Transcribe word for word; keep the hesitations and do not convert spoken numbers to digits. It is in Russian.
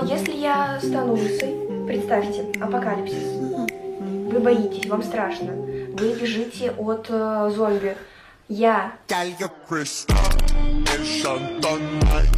если я стану лысой, представьте, апокалипсис. Вы боитесь, вам страшно. Вы бежите от э, зомби. Я